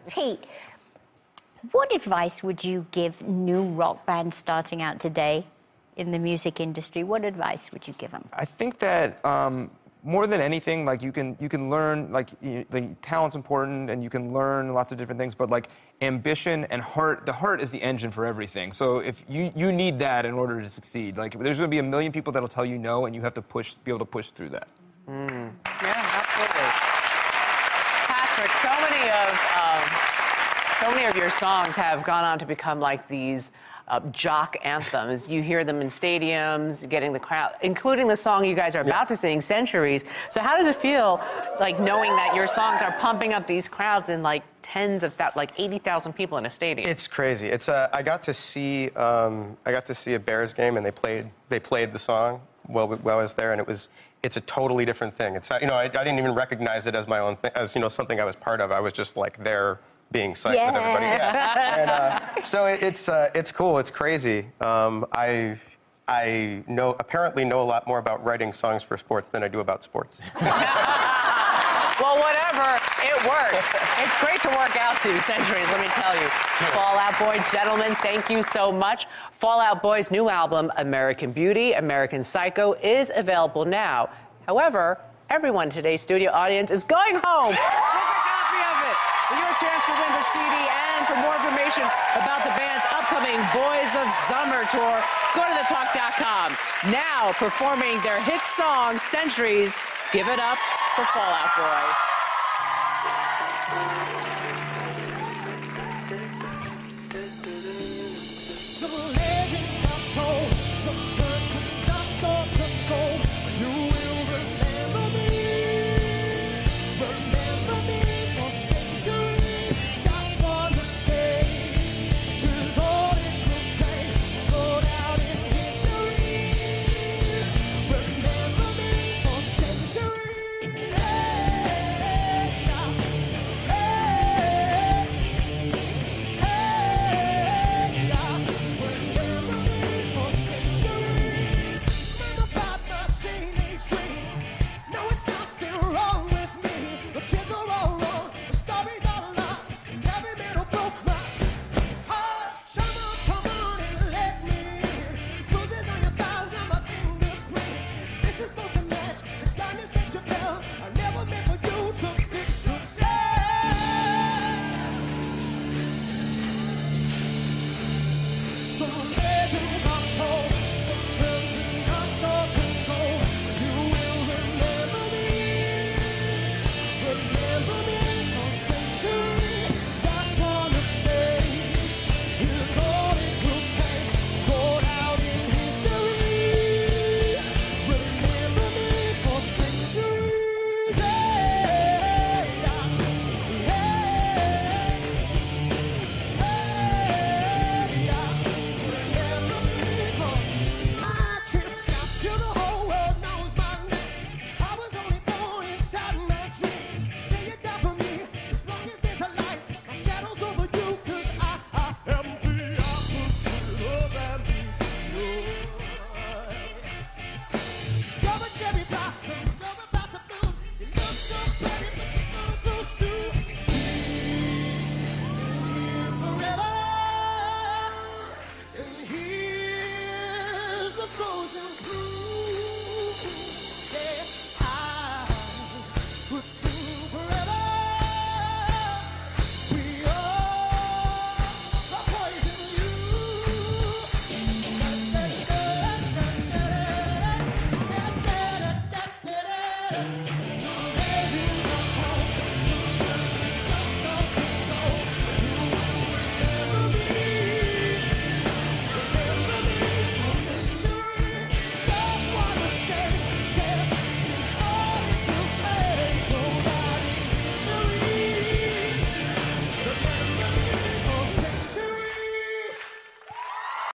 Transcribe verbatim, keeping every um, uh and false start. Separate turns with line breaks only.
Pete, what advice would you give new rock bands starting out today in the music industry? What advice would you give them?
I think that um, more than anything, like you can you can learn, like you, the talent's important, and you can learn lots of different things. But like ambition and heart, the heart is the engine for everything. So if you you need that in order to succeed. Like there's going to be a million people that'll tell you no, and you have to push, be able to push through that.
Mm. Yeah, absolutely. Patrick, so many of um, so many of your songs have gone on to become like these uh, jock anthems. You hear them in stadiums, getting the crowd, including the song you guys are about yeah. to sing, Centuries. So how does it feel, like knowing that your songs are pumping up these crowds in like tens of that, like eighty thousand people in a stadium?
It's crazy. It's uh, I got to see um, I got to see a Bears game, and they played they played the song while while I was there, and it was. It's a totally different thing. It's, you know, I, I didn't even recognize it as my own thing, as, you know, something I was part of. I was just like there being psyched
yeah.
with everybody. Yeah. And, uh, so it, it's uh, it's cool. It's crazy. Um, I I know apparently know a lot more about writing songs for sports than I do about sports.
Well, whatever, it works. It's great to work out to, Centuries, let me tell you. Fall Out Boy, gentlemen, thank you so much. Fall Out Boy's new album, American Beauty, American Psycho, is available now. However, everyone in today's studio audience is going home with a copy of it. For your chance to win the C D and for more information about the band's upcoming Boys of Summer tour, go to the talk dot com. Now performing their hit song, Centuries, give it up for Fall Out Boy.